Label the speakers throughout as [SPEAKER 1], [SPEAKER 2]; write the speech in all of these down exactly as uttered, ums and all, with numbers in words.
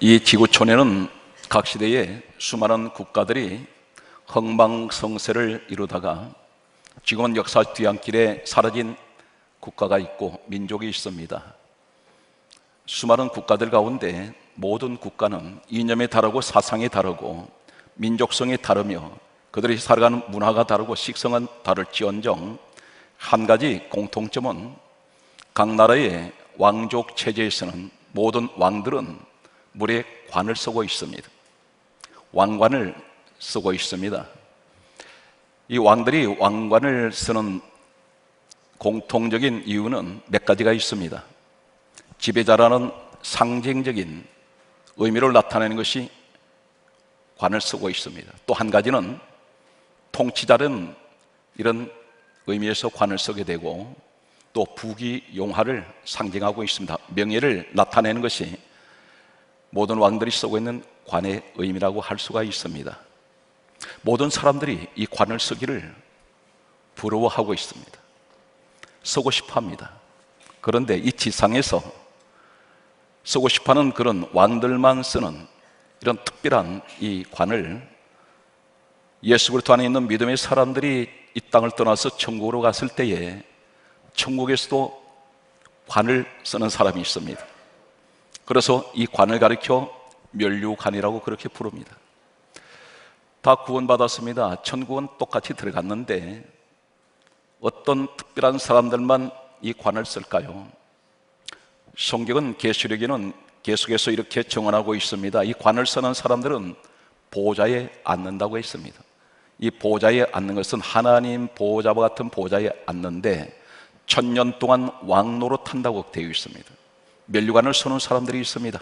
[SPEAKER 1] 이 지구촌에는 각 시대에 수많은 국가들이 흥망성쇠를 이루다가 지금은 역사 뒤안길에 사라진 국가가 있고 민족이 있습니다. 수많은 국가들 가운데 모든 국가는 이념이 다르고 사상이 다르고 민족성이 다르며 그들이 살아가는 문화가 다르고 식성은 다를지언정 한 가지 공통점은 각 나라의 왕족 체제에서는 모든 왕들은 물에 관을 쓰고 있습니다. 왕관을 쓰고 있습니다. 이 왕들이 왕관을 쓰는 공통적인 이유는 몇 가지가 있습니다. 지배자라는 상징적인 의미를 나타내는 것이 관을 쓰고 있습니다. 또 한 가지는 통치자는 이런 의미에서 관을 쓰게 되고 또 부귀영화를 상징하고 있습니다. 명예를 나타내는 것이 모든 왕들이 쓰고 있는 관의 의미라고 할 수가 있습니다. 모든 사람들이 이 관을 쓰기를 부러워하고 있습니다. 쓰고 싶어 합니다. 그런데 이 지상에서 쓰고 싶어하는 그런 왕들만 쓰는 이런 특별한 이 관을 예수 그리스도 안에 있는 믿음의 사람들이 이 땅을 떠나서 천국으로 갔을 때에 천국에서도 관을 쓰는 사람이 있습니다. 그래서 이 관을 가리켜 면류관이라고 그렇게 부릅니다. 다 구원받았습니다. 천국은 똑같이 들어갔는데 어떤 특별한 사람들만 이 관을 쓸까요? 성경은 계시록에는 계속해서 이렇게 정언하고 있습니다. 이 관을 쓰는 사람들은 보좌에 앉는다고 했습니다. 이 보좌에 앉는 것은 하나님 보좌와 같은 보좌에 앉는데 천년 동안 왕노릇 한다고 되어 있습니다. 면류관을 쓰는 사람들이 있습니다.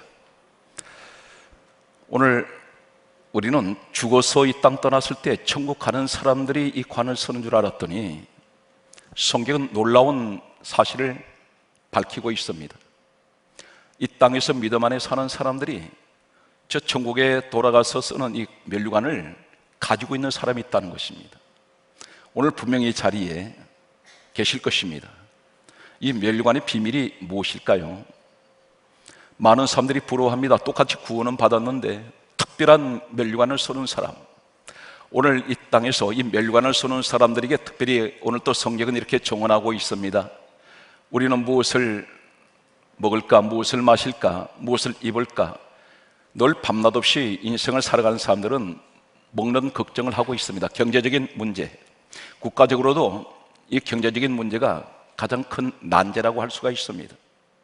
[SPEAKER 1] 오늘 우리는 죽어서 이 땅 떠났을 때 천국 가는 사람들이 이 관을 쓰는 줄 알았더니 성경은 놀라운 사실을 밝히고 있습니다. 이 땅에서 믿음 안에 사는 사람들이 저 천국에 돌아가서 쓰는 이 면류관을 가지고 있는 사람이 있다는 것입니다. 오늘 분명히 이 자리에 계실 것입니다. 이 면류관의 비밀이 무엇일까요? 많은 사람들이 부러워합니다. 똑같이 구원은 받았는데 특별한 면류관을 쓰는 사람, 오늘 이 땅에서 이 면류관을 쓰는 사람들에게 특별히 오늘 또 성경은 이렇게 정언하고 있습니다. 우리는 무엇을 먹을까, 무엇을 마실까, 무엇을 입을까, 늘 밤낮 없이 인생을 살아가는 사람들은 먹는 걱정을 하고 있습니다. 경제적인 문제, 국가적으로도 이 경제적인 문제가 가장 큰 난제라고 할 수가 있습니다.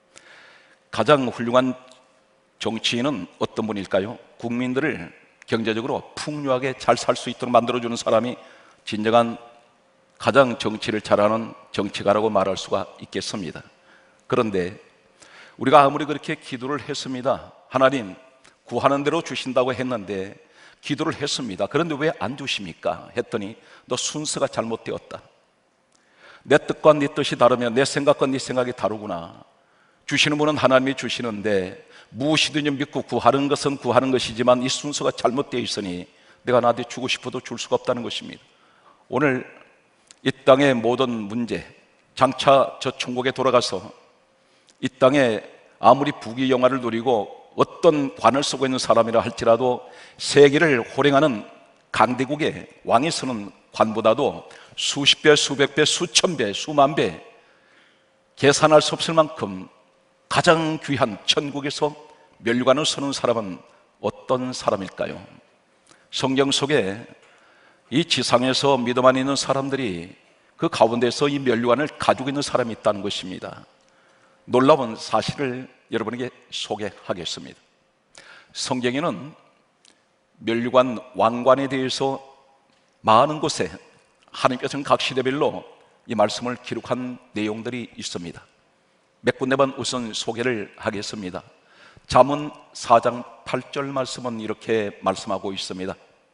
[SPEAKER 1] 가장 훌륭한 정치인은 어떤 분일까요? 국민들을 경제적으로 풍요하게 잘 살 수 있도록 만들어주는 사람이 진정한 가장 정치를 잘하는 정치가라고 말할 수가 있겠습니다. 그런데 우리가 아무리 그렇게 기도를 했습니다. 하나님 구하는 대로 주신다고 했는데 기도를 했습니다. 그런데 왜 안 주십니까? 했더니 너 순서가 잘못되었다. 내 뜻과 네 뜻이 다르면 내 생각과 네 생각이 다르구나. 주시는 분은 하나님이 주시는데 무엇이든지 믿고 구하는 것은 구하는 것이지만 이 순서가 잘못되어 있으니 내가 나한테 주고 싶어도 줄 수가 없다는 것입니다. 오늘 이 땅의 모든 문제, 장차 저 천국에 돌아가서 이 땅에 아무리 부귀영화를 누리고 어떤 관을 쓰고 있는 사람이라 할지라도 세계를 호령하는 강대국의 왕이 쓰는 관보다도 수십 배, 수백 배, 수천 배, 수만 배 계산할 수 없을 만큼 가장 귀한 천국에서 면류관을 쓰는 사람은 어떤 사람일까요? 성경 속에 이 지상에서 믿음 안에 있는 사람들이 그 가운데서 이 면류관을 가지고 있는 사람이 있다는 것입니다. 놀라운 사실을 여러분에게 소개하겠습니다. 성경에는 면류관 왕관에 대해서 많은 곳에 하나님께서는 각 시대별로 이 말씀을 기록한 내용들이 있습니다. 몇 군데만 우선 소개를 하겠습니다. 잠언 사 장 팔 절 말씀은 이렇게 말씀하고 있습니다.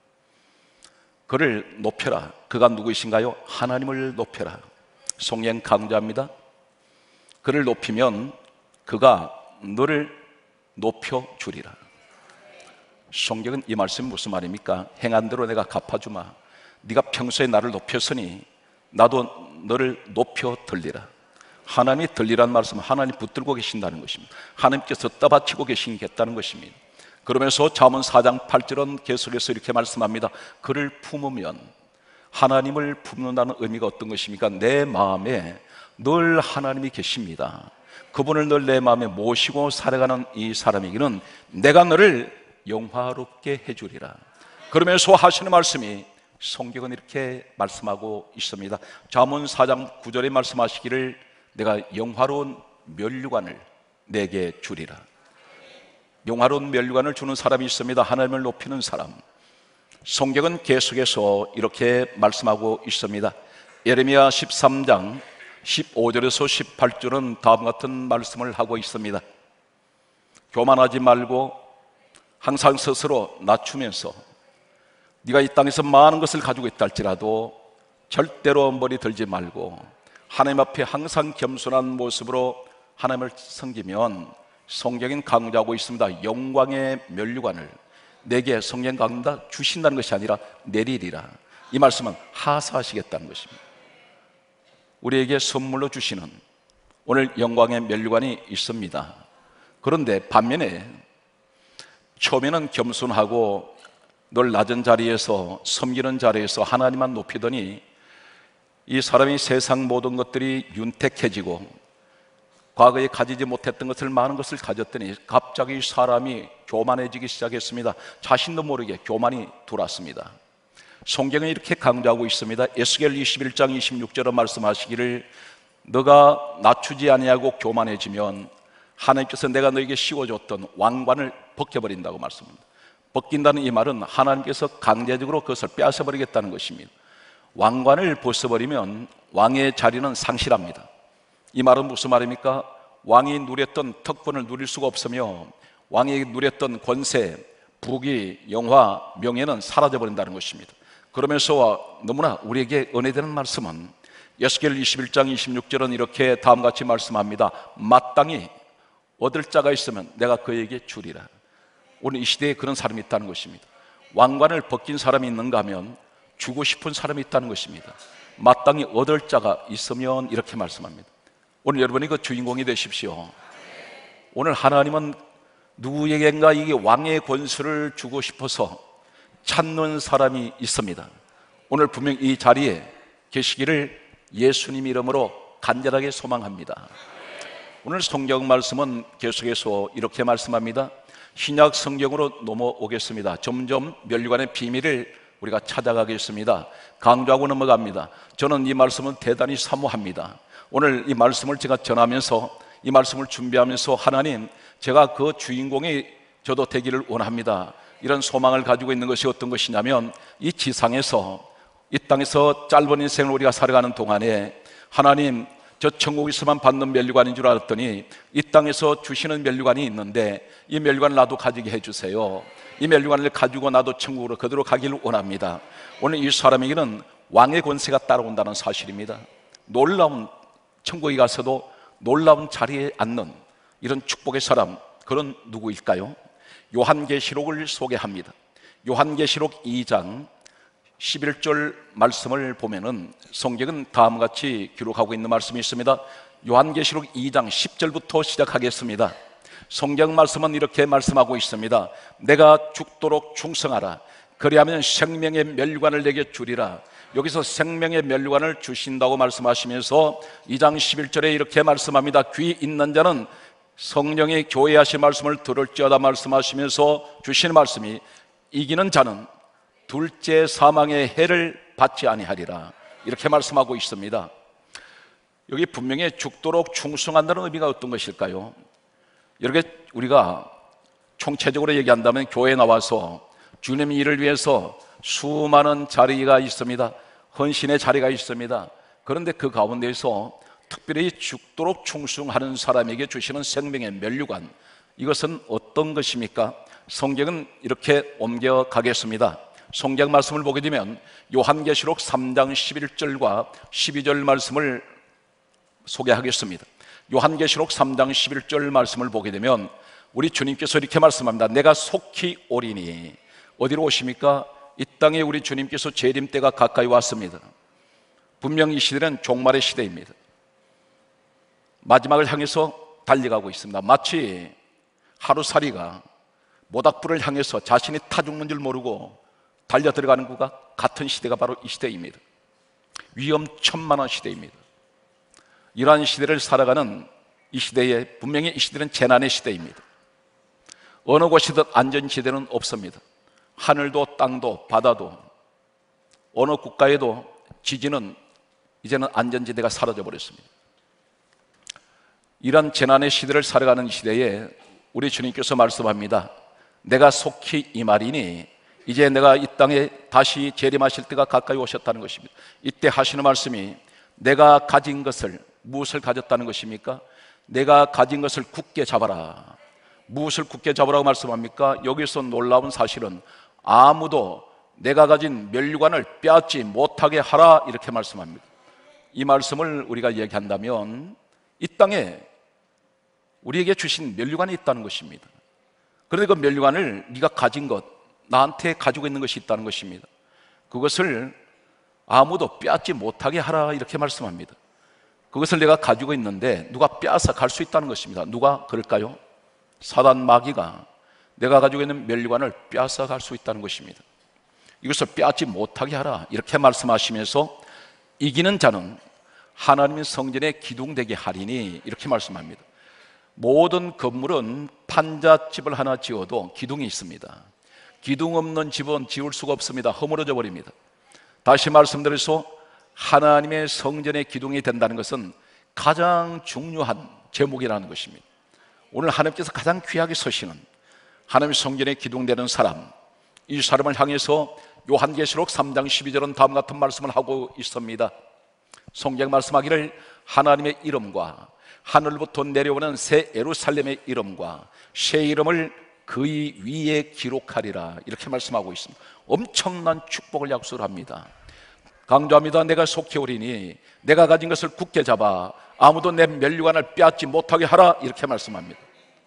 [SPEAKER 1] 그를 높여라. 그가 누구이신가요? 하나님을 높여라. 송행 강조합니다. 그를 높이면 그가 너를 높여주리라. 성경은 이 말씀이 무슨 말입니까? 행한 대로 내가 갚아주마. 네가 평소에 나를 높였으니 나도 너를 높여 들리라. 하나님이 들리라는 말씀은 하나님 붙들고 계신다는 것입니다. 하나님께서 떠받치고 계시겠다는 것입니다. 그러면서 잠언 사 장 팔 절은 계속해서 이렇게 말씀합니다. 그를 품으면, 하나님을 품는다는 의미가 어떤 것입니까? 내 마음에 늘 하나님이 계십니다. 그분을 늘 내 마음에 모시고 살아가는 이 사람에게는 내가 너를 영화롭게 해주리라. 그러면서 하시는 말씀이 성경은 이렇게 말씀하고 있습니다. 잠언 사 장 구 절에 말씀하시기를 내가 영화로운 면류관을 내게 주리라. 영화로운 면류관을 주는 사람이 있습니다. 하나님을 높이는 사람. 성경은 계속해서 이렇게 말씀하고 있습니다. 예레미야 십삼 장 십오 절에서 십팔 절은 다음 같은 말씀을 하고 있습니다. 교만하지 말고 항상 스스로 낮추면서 네가 이 땅에서 많은 것을 가지고 있다 할지라도 절대로 머리 들지 말고 하나님 앞에 항상 겸손한 모습으로 하나님을 섬기면 성경은 강조하고 있습니다. 영광의 면류관을 내게 성경 강조다 주신다는 것이 아니라 내리리라. 이 말씀은 하사하시겠다는 것입니다. 우리에게 선물로 주시는 오늘 영광의 면류관이 있습니다. 그런데 반면에 처음에는 겸손하고 늘 낮은 자리에서 섬기는 자리에서 하나님만 높이더니 이 사람이 세상 모든 것들이 윤택해지고 과거에 가지지 못했던 것을 많은 것을 가졌더니 갑자기 사람이 교만해지기 시작했습니다. 자신도 모르게 교만이 들어왔습니다. 성경은 이렇게 강조하고 있습니다. 에스겔 이십일 장 이십육 절에 말씀하시기를 너가 낮추지 아니하고 교만해지면 하나님께서 내가 너에게 씌워줬던 왕관을 벗겨버린다고 말씀합니다. 벗긴다는 이 말은 하나님께서 강제적으로 그것을 빼앗아버리겠다는 것입니다. 왕관을 벗어버리면 왕의 자리는 상실합니다. 이 말은 무슨 말입니까? 왕이 누렸던 특권을 누릴 수가 없으며 왕이 누렸던 권세, 부귀, 영화, 명예는 사라져버린다는 것입니다. 그러면서 너무나 우리에게 은혜되는 말씀은 에스겔 이십일 장 이십육 절은 이렇게 다음같이 말씀합니다. 마땅히 얻을 자가 있으면 내가 그에게 주리라. 오늘 이 시대에 그런 사람이 있다는 것입니다. 왕관을 벗긴 사람이 있는가 하면 주고 싶은 사람이 있다는 것입니다. 마땅히 얻을 자가 있으면 이렇게 말씀합니다. 오늘 여러분이 그 주인공이 되십시오. 오늘 하나님은 누구에게인가 이게 왕의 권수를 주고 싶어서 찾는 사람이 있습니다. 오늘 분명 이 자리에 계시기를 예수님 이름으로 간절하게 소망합니다. 오늘 성경 말씀은 계속해서 이렇게 말씀합니다. 신약 성경으로 넘어오겠습니다. 점점 면류관의 비밀을 우리가 찾아가겠습니다. 강조하고 넘어갑니다. 저는 이 말씀은 대단히 사모합니다. 오늘 이 말씀을 제가 전하면서 이 말씀을 준비하면서 하나님, 제가 그 주인공이 저도 되기를 원합니다. 이런 소망을 가지고 있는 것이 어떤 것이냐면 이 지상에서 이 땅에서 짧은 인생을 우리가 살아가는 동안에 하나님, 저 천국에서만 받는 면류관인 줄 알았더니 이 땅에서 주시는 면류관이 있는데 이 면류관을 나도 가지게 해주세요. 이 면류관을 가지고 나도 천국으로 그대로 가기를 원합니다. 오늘 이 사람에게는 왕의 권세가 따라온다는 사실입니다. 놀라운, 천국에 가서도 놀라운 자리에 앉는 이런 축복의 사람, 그런 누구일까요? 요한계시록을 소개합니다. 요한계시록 이 장 십일 절 말씀을 보면은 성경은 다음과 같이 기록하고 있는 말씀이 있습니다. 요한계시록 이 장 십 절부터 시작하겠습니다. 성경 말씀은 이렇게 말씀하고 있습니다. 내가 죽도록 충성하라. 그리하면 생명의 면류관을 내게 주리라. 여기서 생명의 면류관을 주신다고 말씀하시면서 이 장 십일 절에 이렇게 말씀합니다. 귀 있는 자는 성령의 교회하신 말씀을 들을지어다 말씀하시면서 주시는 말씀이 이기는 자는 둘째 사망의 해를 받지 아니하리라. 이렇게 말씀하고 있습니다. 여기 분명히 죽도록 충성한다는 의미가 어떤 것일까요? 이렇게 우리가 총체적으로 얘기한다면 교회에 나와서 주님 일을 위해서 수많은 자리가 있습니다. 헌신의 자리가 있습니다. 그런데 그 가운데에서 특별히 죽도록 충성하는 사람에게 주시는 생명의 면류관, 이것은 어떤 것입니까? 성경은 이렇게 옮겨가겠습니다. 성경 말씀을 보게 되면 요한계시록 삼 장 십일 절과 십이 절 말씀을 소개하겠습니다. 요한계시록 삼 장 십일 절 말씀을 보게 되면 우리 주님께서 이렇게 말씀합니다. 내가 속히 오리니. 어디로 오십니까? 이 땅에 우리 주님께서 재림 때가 가까이 왔습니다. 분명 이 시대는 종말의 시대입니다. 마지막을 향해서 달려가고 있습니다. 마치 하루살이가 모닥불을 향해서 자신이 타 죽는 줄 모르고 달려 들어가는 것과 같은 시대가 바로 이 시대입니다. 위험천만한 시대입니다. 이러한 시대를 살아가는 이 시대에 분명히 이 시대는 재난의 시대입니다. 어느 곳이든 안전지대는 없습니다. 하늘도 땅도 바다도 어느 국가에도 지진은 이제는 안전지대가 사라져 버렸습니다. 이런 재난의 시대를 살아가는 시대에 우리 주님께서 말씀합니다. 내가 속히 이 말이니 이제 내가 이 땅에 다시 재림하실 때가 가까이 오셨다는 것입니다. 이때 하시는 말씀이 내가 가진 것을, 무엇을 가졌다는 것입니까? 내가 가진 것을 굳게 잡아라. 무엇을 굳게 잡으라고 말씀합니까? 여기서 놀라운 사실은 아무도 내가 가진 멸류관을 빼앗지 못하게 하라, 이렇게 말씀합니다. 이 말씀을 우리가 얘기한다면 이 땅에 우리에게 주신 멸류관이 있다는 것입니다. 그런데 그 멸류관을 네가 가진 것, 나한테 가지고 있는 것이 있다는 것입니다. 그것을 아무도 빼앗지 못하게 하라, 이렇게 말씀합니다. 그것을 내가 가지고 있는데 누가 빼앗아 갈 수 있다는 것입니다. 누가 그럴까요? 사단 마귀가 내가 가지고 있는 멸류관을 빼앗아 갈 수 있다는 것입니다. 이것을 빼앗지 못하게 하라, 이렇게 말씀하시면서 이기는 자는 하나님의 성전에 기둥되게 하리니, 이렇게 말씀합니다. 모든 건물은 판잣집을 하나 지어도 기둥이 있습니다. 기둥 없는 집은 지을 수가 없습니다. 허물어져 버립니다. 다시 말씀드려서 하나님의 성전의 기둥이 된다는 것은 가장 중요한 제목이라는 것입니다. 오늘 하나님께서 가장 귀하게 서시는 하나님의 성전의 기둥되는 사람, 이 사람을 향해서 요한계시록 삼 장 십이 절은 다음 같은 말씀을 하고 있습니다. 성경 말씀하기를 하나님의 이름과 하늘부터 내려오는 새 예루살렘의 이름과 새 이름을 그의 위에 기록하리라, 이렇게 말씀하고 있습니다. 엄청난 축복을 약속을 합니다. 강조합니다. 내가 속히 오리니 내가 가진 것을 굳게 잡아 아무도 내 멸류관을 빼앗지 못하게 하라, 이렇게 말씀합니다.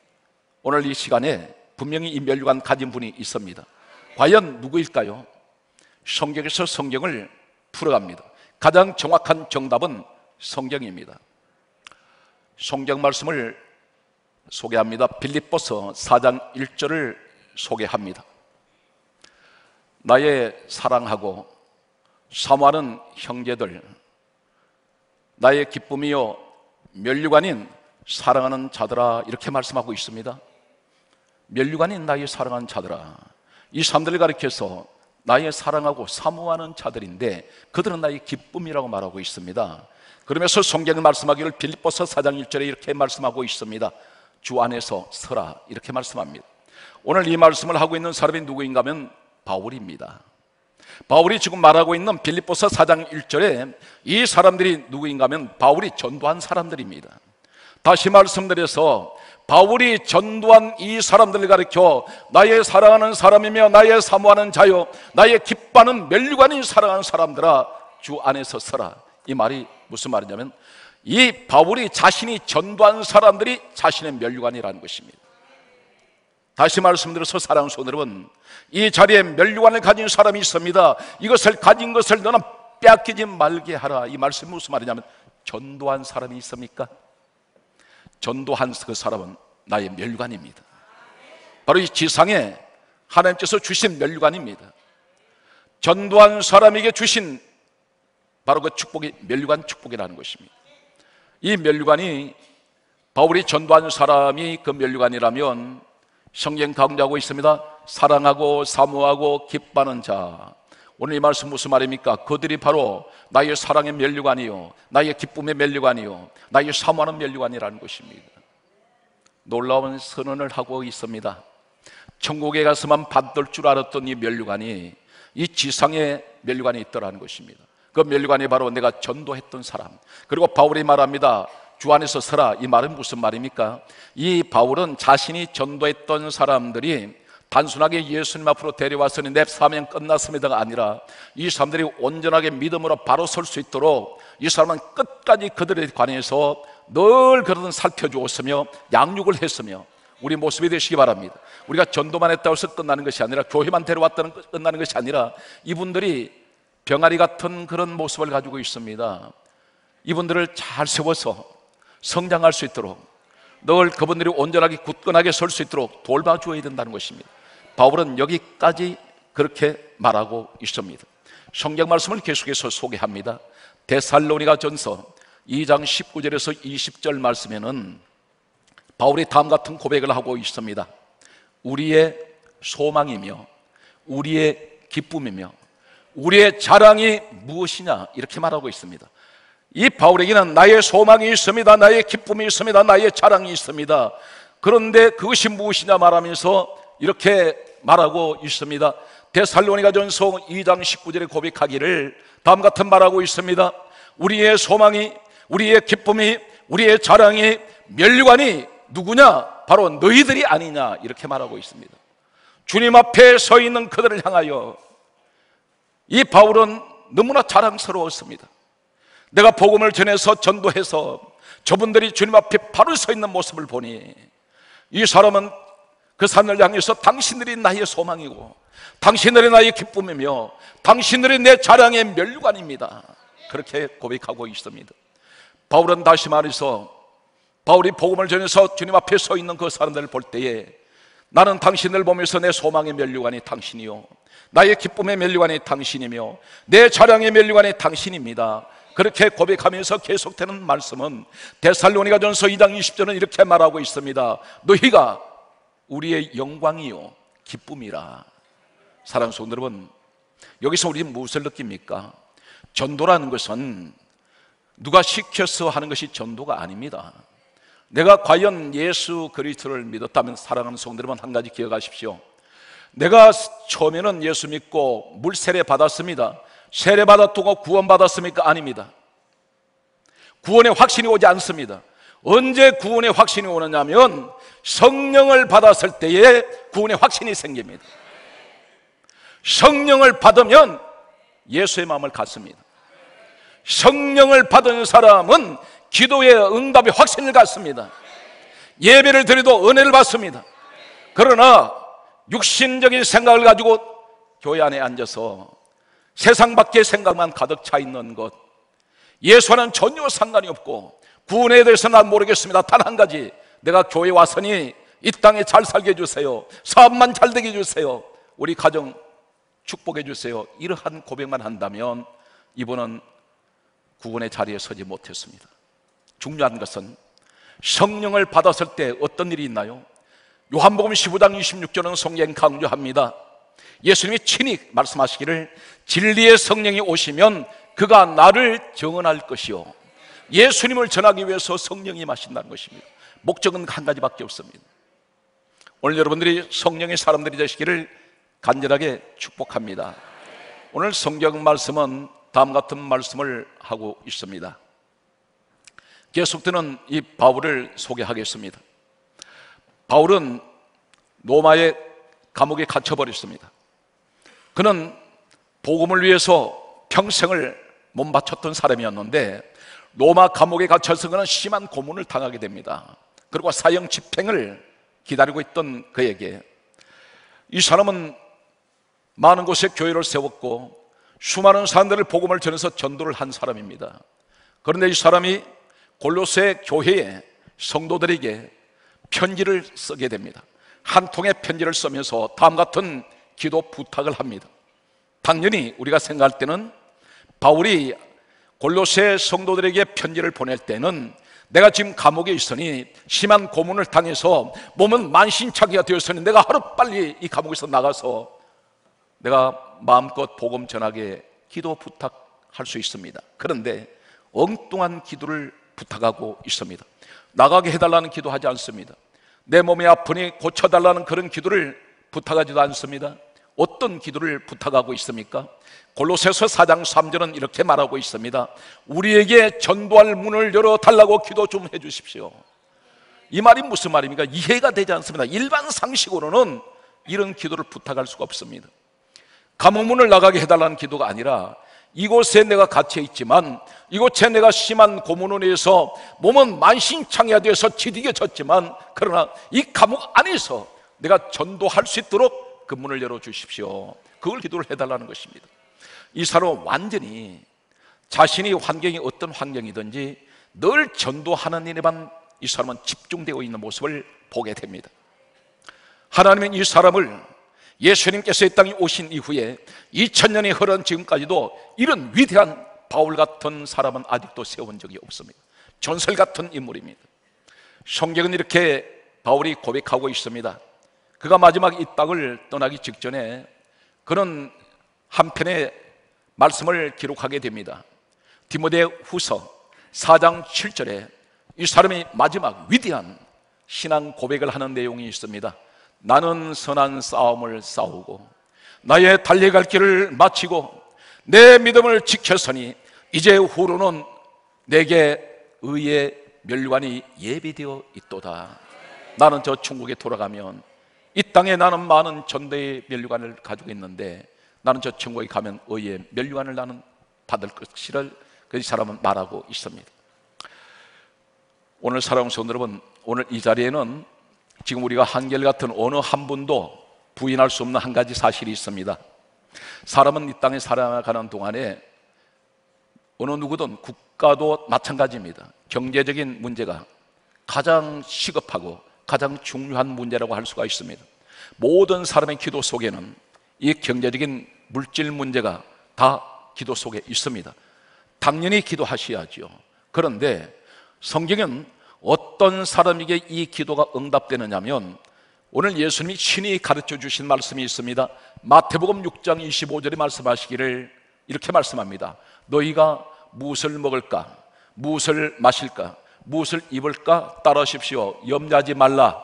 [SPEAKER 1] 오늘 이 시간에 분명히 이 멸류관 가진 분이 있습니다. 과연 누구일까요? 성경에서 성경을 풀어갑니다. 가장 정확한 정답은 성경입니다. 성경 말씀을 소개합니다. 빌립보서 사 장 일 절을 소개합니다. 나의 사랑하고 사모하는 형제들, 나의 기쁨이요 멸류관인 사랑하는 자들아, 이렇게 말씀하고 있습니다. 멸류관인 나의 사랑하는 자들아, 이 사람들을 가리켜서 나의 사랑하고 사모하는 자들인데 그들은 나의 기쁨이라고 말하고 있습니다. 그러면서 성경은 말씀하기를 빌립보서 사 장 일 절에 이렇게 말씀하고 있습니다. 주 안에서 서라, 이렇게 말씀합니다. 오늘 이 말씀을 하고 있는 사람이 누구인가 하면 바울입니다. 바울이 지금 말하고 있는 빌립보서 사 장 일 절에 이 사람들이 누구인가 하면 바울이 전도한 사람들입니다. 다시 말씀드려서 바울이 전도한 이 사람들을 가리켜 나의 사랑하는 사람이며 나의 사모하는 자요 나의 기뻐하는 멸류관인 사랑하는 사람들아, 주 안에서 서라. 이 말이 무슨 말이냐면 이 바울이 자신이 전도한 사람들이 자신의 멸류관이라는 것입니다. 다시 말씀드려서 사랑하는 성도 여러분, 이 자리에 멸류관을 가진 사람이 있습니다. 이것을 가진 것을 너는 빼앗기지 말게 하라. 이 말씀이 무슨 말이냐면 전도한 사람이 있습니까? 전도한 그 사람은 나의 멸류관입니다. 바로 이 지상에 하나님께서 주신 멸류관입니다. 전도한 사람에게 주신 바로 그 축복이 멸류관 축복이라는 것입니다. 이 멸류관이 바울이 전도한 사람이 그 멸류관이라면 성경 강조하고 있습니다. 사랑하고 사모하고 기뻐하는 자. 오늘 이 말씀 무슨 말입니까? 그들이 바로 나의 사랑의 면류관이요 나의 기쁨의 면류관이요 나의 사모하는 면류관이라는 것입니다. 놀라운 선언을 하고 있습니다. 천국에 가서만 받을 줄 알았던 이 면류관이 이 지상에 면류관이 있더라는 것입니다. 그 면류관이 바로 내가 전도했던 사람. 그리고 바울이 말합니다. 주 안에서 서라. 이 말은 무슨 말입니까? 이 바울은 자신이 전도했던 사람들이 단순하게 예수님 앞으로 데려왔으니 내 사명 끝났습니다가 아니라 이 사람들이 온전하게 믿음으로 바로 설 수 있도록 이 사람은 끝까지 그들에 관해서 늘 그들은 살펴주었으며 양육을 했으며 우리 모습이 되시기 바랍니다. 우리가 전도만 했다고 해서 끝나는 것이 아니라 교회만 데려왔다는 끝나는 것이 아니라 이분들이 병아리 같은 그런 모습을 가지고 있습니다. 이분들을 잘 세워서 성장할 수 있도록 늘 그분들이 온전하게 굳건하게 설 수 있도록 돌봐주어야 된다는 것입니다. 바울은 여기까지 그렇게 말하고 있습니다. 성경 말씀을 계속해서 소개합니다. 데살로니가 전서 이 장 십구 절에서 이십 절 말씀에는 바울이 다음 같은 고백을 하고 있습니다. 우리의 소망이며 우리의 기쁨이며 우리의 자랑이 무엇이냐, 이렇게 말하고 있습니다. 이 바울에게는 나의 소망이 있습니다, 나의 기쁨이 있습니다, 나의 자랑이 있습니다. 그런데 그것이 무엇이냐 말하면서 이렇게 말하고 있습니다. 데살로니가전서 이 장 십구 절에 고백하기를 다음 같은 말하고 있습니다. 우리의 소망이, 우리의 기쁨이, 우리의 자랑이, 면류관이 누구냐? 바로 너희들이 아니냐, 이렇게 말하고 있습니다. 주님 앞에 서 있는 그들을 향하여 이 바울은 너무나 자랑스러웠습니다. 내가 복음을 전해서 전도해서 저분들이 주님 앞에 바로 서 있는 모습을 보니 이 사람은 그 산을 향해서 당신들이 나의 소망이고 당신들이 나의 기쁨이며 당신들이 내 자랑의 면류관입니다, 그렇게 고백하고 있습니다. 바울은 다시 말해서 바울이 복음을 전해서 주님 앞에 서 있는 그 사람들을 볼 때에 나는 당신을 보면서 내 소망의 면류관이 당신이요, 나의 기쁨의 면류관이 당신이며 내 자랑의 면류관이 당신입니다, 그렇게 고백하면서 계속되는 말씀은 데살로니가전서 이 장 이십 절은 이렇게 말하고 있습니다. 너희가 우리의 영광이요 기쁨이라. 사랑하는 성도 여러분, 여기서 우리는 무엇을 느낍니까? 전도라는 것은 누가 시켜서 하는 것이 전도가 아닙니다. 내가 과연 예수 그리스도를 믿었다면, 사랑하는 성도 여러분, 한 가지 기억하십시오. 내가 처음에는 예수 믿고 물 세례 받았습니다. 세례 받았고 구원 받았습니까? 아닙니다. 구원의 확신이 오지 않습니다. 언제 구원의 확신이 오느냐면 성령을 받았을 때에 구원의 확신이 생깁니다. 성령을 받으면 예수의 마음을 갖습니다. 성령을 받은 사람은 기도의 응답의 확신을 갖습니다. 예배를 드려도 은혜를 받습니다. 그러나 육신적인 생각을 가지고 교회 안에 앉아서 세상 밖의 생각만 가득 차 있는 것, 예수와는 전혀 상관이 없고 구원에 대해서 난 모르겠습니다, 단 한 가지, 내가 교회 왔으니 이 땅에 잘 살게 해주세요, 사업만 잘 되게 해주세요, 우리 가정 축복해 주세요, 이러한 고백만 한다면 이분은 구원의 자리에 서지 못했습니다. 중요한 것은 성령을 받았을 때 어떤 일이 있나요? 요한복음 십오 장 이십육 절은 성경 강조합니다. 예수님이 친히 말씀하시기를 진리의 성령이 오시면 그가 나를 정언할 것이요. 예수님을 전하기 위해서 성령이 마신다는 것입니다. 목적은 한 가지밖에 없습니다. 오늘 여러분들이 성령의 사람들이 되시기를 간절하게 축복합니다. 오늘 성경 말씀은 다음 같은 말씀을 하고 있습니다. 계속되는 이 바울을 소개하겠습니다. 바울은 로마의 감옥에 갇혀버렸습니다. 그는 복음을 위해서 평생을 몸바쳤던 사람이었는데 로마 감옥에 갇혀서 그는 심한 고문을 당하게 됩니다. 그리고 사형 집행을 기다리고 있던 그에게 이 사람은 많은 곳에 교회를 세웠고 수많은 사람들을 복음을 전해서 전도를 한 사람입니다. 그런데 이 사람이 골로새 교회의 성도들에게 편지를 쓰게 됩니다. 한 통의 편지를 쓰면서 다음 같은 기도 부탁을 합니다. 당연히 우리가 생각할 때는 바울이 골로새 성도들에게 편지를 보낼 때는 내가 지금 감옥에 있으니 심한 고문을 당해서 몸은 만신창이가 되었으니 내가 하루빨리 이 감옥에서 나가서 내가 마음껏 복음 전하게 기도 부탁할 수 있습니다. 그런데 엉뚱한 기도를 부탁하고 있습니다. 나가게 해달라는 기도하지 않습니다. 내 몸이 아프니 고쳐달라는 그런 기도를 부탁하지도 않습니다. 어떤 기도를 부탁하고 있습니까? 골로새서 사 장 삼 절은 이렇게 말하고 있습니다. 우리에게 전도할 문을 열어달라고 기도 좀 해주십시오. 이 말이 무슨 말입니까? 이해가 되지 않습니다. 일반 상식으로는 이런 기도를 부탁할 수가 없습니다. 감옥문을 나가게 해달라는 기도가 아니라 이곳에 내가 갇혀 있지만 이곳에 내가 심한 고문으로 인해서 몸은 만신창이가 되어서 지디게 졌지만 그러나 이 감옥 안에서 내가 전도할 수 있도록 그 문을 열어주십시오. 그걸 기도를 해달라는 것입니다. 이 사람은 완전히 자신이 환경이 어떤 환경이든지 늘 전도하는 일에만 이 사람은 집중되어 있는 모습을 보게 됩니다. 하나님은 이 사람을 예수님께서 이 땅에 오신 이후에 이천 년이 흐른 지금까지도 이런 위대한 바울 같은 사람은 아직도 세운 적이 없습니다. 전설 같은 인물입니다. 성경은 이렇게 바울이 고백하고 있습니다. 그가 마지막 이 땅을 떠나기 직전에 그는 한 편의 말씀을 기록하게 됩니다. 디모데 후서 사 장 칠 절에 이 사람이 마지막 위대한 신앙 고백을 하는 내용이 있습니다. 나는 선한 싸움을 싸우고 나의 달려갈 길을 마치고 내 믿음을 지켰으니 이제 후로는 내게 의의 멸관이 예비되어 있도다. 나는 저 천국에 돌아가면 이 땅에 나는 많은 전대의 멸관을 가지고 있는데 나는 저 천국에 가면 의의 멸관을 나는 받을 것이를 그 사람은 말하고 있습니다. 오늘 사랑하는 성도 여러분, 오늘 이 자리에는 지금 우리가 한결같은 어느 한 분도 부인할 수 없는 한 가지 사실이 있습니다. 사람은 이 땅에 살아가는 동안에 어느 누구든 국가도 마찬가지입니다. 경제적인 문제가 가장 시급하고 가장 중요한 문제라고 할 수가 있습니다. 모든 사람의 기도 속에는 이 경제적인 물질 문제가 다 기도 속에 있습니다. 당연히 기도하셔야죠. 그런데 성경은 어떤 사람에게 이 기도가 응답되느냐면 오늘 예수님이 친히 가르쳐 주신 말씀이 있습니다. 마태복음 육 장 이십오 절에 말씀하시기를 이렇게 말씀합니다. 너희가 무엇을 먹을까? 무엇을 마실까? 무엇을 입을까? 따르십시오. 염려하지 말라.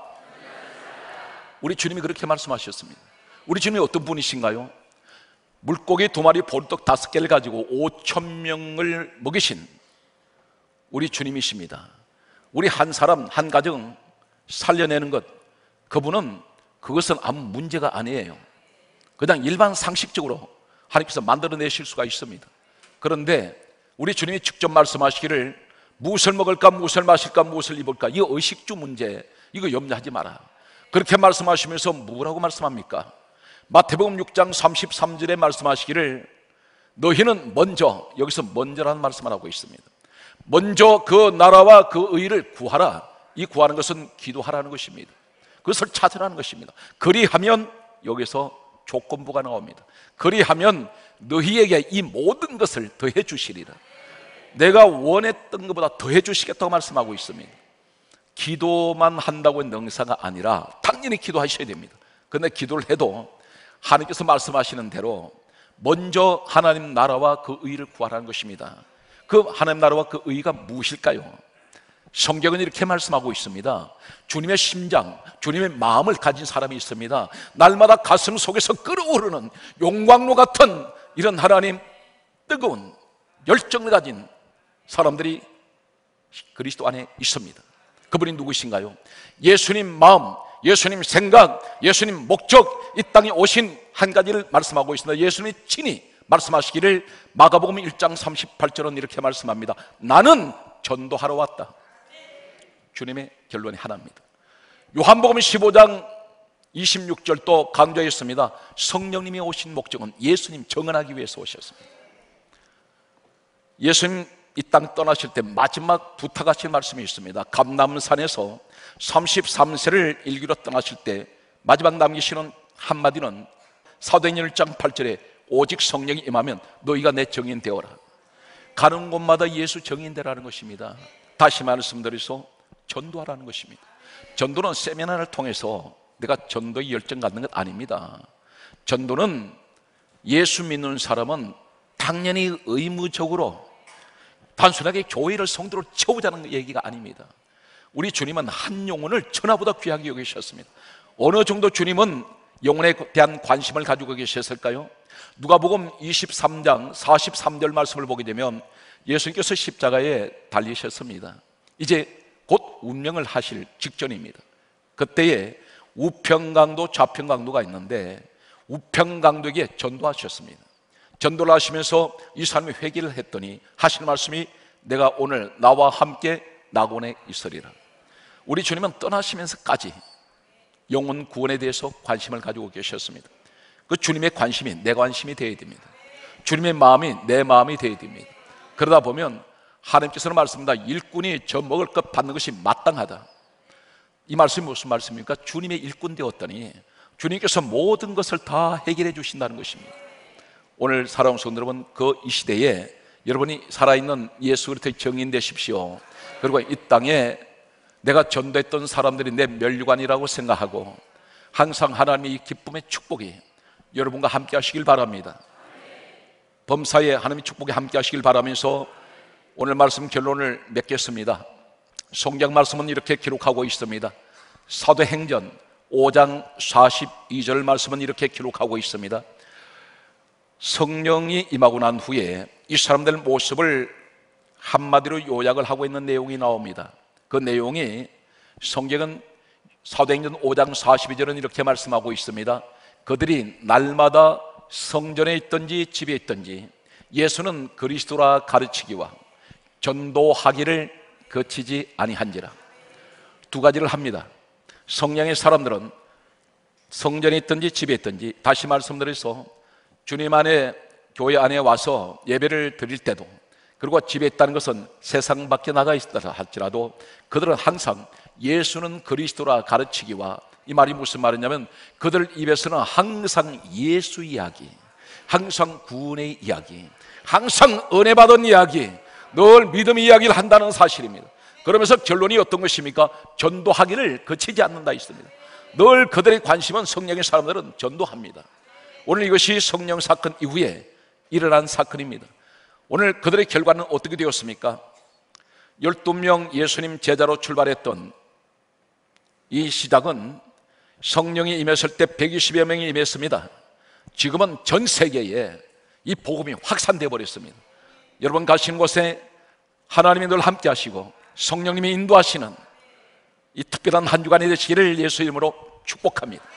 [SPEAKER 1] 우리 주님이 그렇게 말씀하셨습니다. 우리 주님이 어떤 분이신가요? 물고기 두 마리 보리떡 다섯 개를 가지고 오천 명을 먹이신 우리 주님이십니다. 우리 한 사람 한 가정 살려내는 것, 그분은 그것은 아무 문제가 아니에요. 그냥 일반 상식적으로 하나님께서 만들어내실 수가 있습니다. 그런데 우리 주님이 직접 말씀하시기를 무엇을 먹을까, 무엇을 마실까, 무엇을 입을까, 이거 의식주 문제, 이거 염려하지 마라. 그렇게 말씀하시면서 뭐라고 말씀합니까? 마태복음 육 장 삼십삼 절에 말씀하시기를 너희는 먼저, 여기서 먼저라는 말씀을 하고 있습니다. 먼저 그 나라와 그 의를 구하라. 이 구하는 것은 기도하라는 것입니다. 그것을 찾으라는 것입니다. 그리하면 여기서 조건부가 나옵니다. 그리하면 너희에게 이 모든 것을 더해 주시리라. 내가 원했던 것보다 더해 주시겠다고 말씀하고 있습니다. 기도만 한다고 능사가 아니라 당연히 기도하셔야 됩니다. 그런데 기도를 해도 하나님께서 말씀하시는 대로 먼저 하나님 나라와 그 의를 구하라는 것입니다. 그 하나님 나라와 그 의가 무엇일까요? 성경은 이렇게 말씀하고 있습니다. 주님의 심장, 주님의 마음을 가진 사람이 있습니다. 날마다 가슴 속에서 끓어오르는 용광로 같은 이런 하나님 뜨거운 열정을 가진 사람들이 그리스도 안에 있습니다. 그분이 누구신가요? 예수님 마음, 예수님 생각, 예수님 목적, 이 땅에 오신 한 가지를 말씀하고 있습니다. 예수님이 친히 말씀하시기를 마가복음 일 장 삼십팔 절은 이렇게 말씀합니다. 나는 전도하러 왔다. 주님의 결론이 하나입니다. 요한복음 십오 장 이십육 절도 강조했습니다. 성령님이 오신 목적은 예수님 정언하기 위해서 오셨습니다. 예수님 이 땅 떠나실 때 마지막 부탁하신 말씀이 있습니다. 감람산에서 삼십삼 세를 일기로 떠나실 때 마지막 남기시는 한마디는 사도행전 일 장 팔 절에 오직 성령이 임하면 너희가 내 증인 되어라. 가는 곳마다 예수 증인 되라는 것입니다. 다시 말씀드려서 전도하라는 것입니다. 전도는 세미나를 통해서 내가 전도의 열정 갖는 것 아닙니다. 전도는 예수 믿는 사람은 당연히 의무적으로 단순하게 교회를 성도로 채우자는 얘기가 아닙니다. 우리 주님은 한 영혼을 천하보다 귀하게 여기셨습니다. 어느 정도 주님은 영혼에 대한 관심을 가지고 계셨을까요? 누가복음 이십삼 장 사십삼 절 말씀을 보게 되면 예수님께서 십자가에 달리셨습니다. 이제 곧 운명을 하실 직전입니다. 그때에 우평강도 좌평강도가 있는데 우평강도에게 전도하셨습니다. 전도를 하시면서 이 사람이 회개를 했더니 하시는 말씀이 내가 오늘 나와 함께 낙원에 있으리라. 우리 주님은 떠나시면서까지 영혼 구원에 대해서 관심을 가지고 계셨습니다. 그 주님의 관심이 내 관심이 되어야 됩니다. 주님의 마음이 내 마음이 되어야 됩니다. 그러다 보면 하나님께서는 말씀합니다. 일꾼이 저 먹을 것 받는 것이 마땅하다. 이 말씀이 무슨 말씀입니까? 주님의 일꾼 되었더니 주님께서 모든 것을 다 해결해 주신다는 것입니다. 오늘 사랑하는 성도 여러분, 그 이 시대에 여러분이 살아있는 예수 그리스도의 증인 되십시오. 그리고 이 땅에 내가 전도했던 사람들이 내 면류관이라고 생각하고 항상 하나님의 기쁨의 축복이 여러분과 함께 하시길 바랍니다. 범사에 하나님의 축복이 함께 하시길 바라면서 오늘 말씀 결론을 맺겠습니다. 성경 말씀은 이렇게 기록하고 있습니다. 사도행전 오 장 사십이 절 말씀은 이렇게 기록하고 있습니다. 성령이 임하고 난 후에 이 사람들 모습을 한마디로 요약을 하고 있는 내용이 나옵니다. 그 내용이 성경은 사도행전 오 장 사십이 절은 이렇게 말씀하고 있습니다. 그들이 날마다 성전에 있든지 집에 있든지 예수는 그리스도라 가르치기와 전도하기를 거치지 아니한지라. 두 가지를 합니다. 성령의 사람들은 성전에 있든지 집에 있든지, 다시 말씀드려서 주님 안에 교회 안에 와서 예배를 드릴 때도, 그리고 집에 있다는 것은 세상 밖에 나가 있다 할지라도 그들은 항상 예수는 그리스도라 가르치기와, 이 말이 무슨 말이냐면 그들 입에서는 항상 예수 이야기, 항상 구원의 이야기, 항상 은혜 받은 이야기, 늘 믿음 이야기를 한다는 사실입니다. 그러면서 결론이 어떤 것입니까? 전도하기를 거치지 않는다 있습니다. 늘 그들의 관심은 성령의 사람들은 전도합니다. 오늘 이것이 성령 사건 이후에 일어난 사건입니다. 오늘 그들의 결과는 어떻게 되었습니까? 열두 명 예수님 제자로 출발했던 이 시작은 성령이 임했을 때 백이십여 명이 임했습니다. 지금은 전 세계에 이 복음이 확산되어 버렸습니다. 여러분 가시는 곳에 하나님이 늘 함께 하시고 성령님이 인도하시는 이 특별한 한 주간이 되시기를 예수 이름으로 축복합니다.